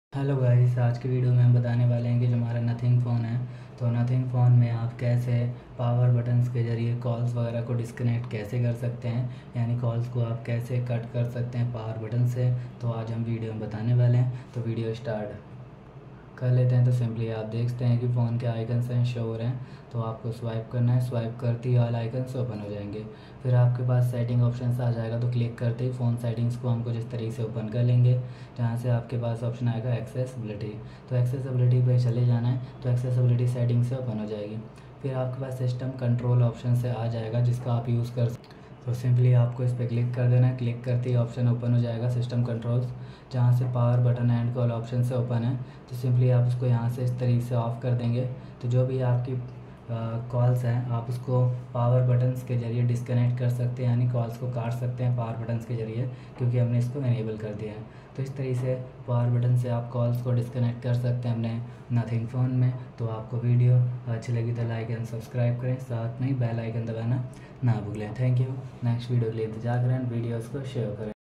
Hello guys, आज की video में हम बताने वाले हैं कि जो हमारा नथिंग फ़ोन है, तो नथिंग फ़ोन में आप कैसे पावर बटन्स के ज़रिए कॉल्स वगैरह को डिस्कनेक्ट कैसे कर सकते हैं, यानी कॉल्स को आप कैसे कट कर सकते हैं पावर बटन से। तो आज हम वीडियो में बताने वाले हैं, तो वीडियो स्टार्ट कर लेते हैं। तो सिंपली आप देखते हैं कि फ़ोन के आइकन्स हैं, शो हो रहे हैं, तो आपको स्वाइप करना है। स्वाइप करते ही ऑल आइकन्स ओपन हो जाएंगे। फिर आपके पास सेटिंग ऑप्शन आ जाएगा, तो क्लिक करते ही फ़ोन सेटिंग्स को हमको जिस तरीके से ओपन कर लेंगे, जहाँ से आपके पास ऑप्शन आएगा एक्सेसिबिलिटी। तो एक्सेसिबिलिटी पे चले जाना है, तो एक्सेसिबिलिटी सेटिंग से ओपन हो जाएगी। फिर आपके पास सिस्टम कंट्रोल ऑप्शन से आ जाएगा, जिसका आप यूज़ कर, तो सिंपली आपको इस पर क्लिक कर देना है। क्लिक करते ही ऑप्शन ओपन हो जाएगा सिस्टम कंट्रोल्स, जहाँ से power button and call option से ओपन है। तो सिंपली आप उसको यहाँ से इस तरीके से ऑफ़ कर देंगे। तो जो भी आपकी कॉल्स हैं, आप उसको पावर बटन्स के ज़रिए डिस्कनेक्ट कर सकते हैं, यानी कॉल्स को काट सकते हैं पावर बटन्स के ज़रिए, क्योंकि हमने इसको इनेबल कर दिया है। तो इस तरीके से पावर बटन से आप कॉल्स को डिस्कनेक्ट कर सकते हैं अपने नथिंग फ़ोन में। तो आपको वीडियो अच्छी लगी तो लाइक एंड सब्सक्राइब करें, साथ में ही बेल आइकन दबाना ना भूलें। Thank you. नेक्स्ट वीडियो के लिए इंतजार करें, वीडियोज़ को शेयर करें।